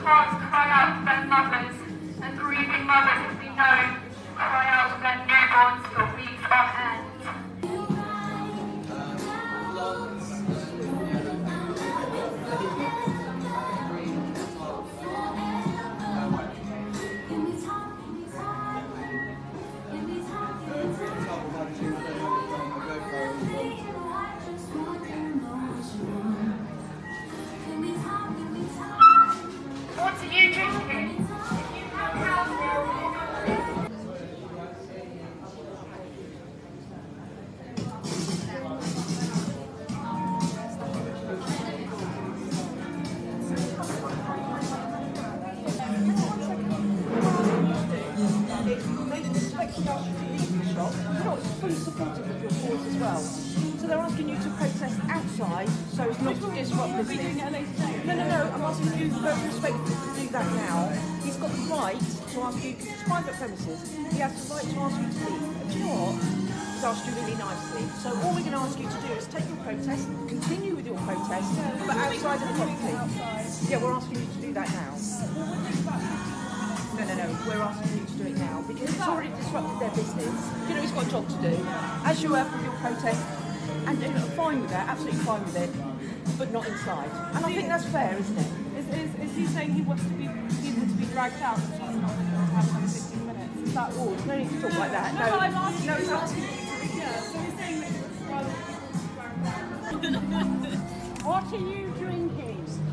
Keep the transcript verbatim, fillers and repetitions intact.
hearts cry out for their mothers, and grieving mothers, as we know, cry out for their newborns for weeks on end. What are you drinking? Not fully supportive of your cause as well. So they're asking you to protest outside so as not to disrupt this thing. No, no, no, I'm asking you very respectfully to do that now. He's got the right to ask you, because it's private premises, he has the right to ask you to leave. And do you know what? He's asked you really nicely. So all we're going to ask you to do is take your protest, continue with your protest, but outside of the property. Yeah, we're asking you to do that now. No, no, no, we're asking you to do it now because it's already disrupted their business. You know, he's got a job to do. As you have with your protest, and you know, fine with that, absolutely fine with it, but not inside. And I think that's fair, isn't it? Is, is, is he saying he wants to be people to be dragged out and he's not going to have another fifteen minutes? Is that all? No need to talk like that. No, No, I'm asking no, you. it's asking you. Yeah, so he's saying that rather than people to be dragged out. What are you drinking?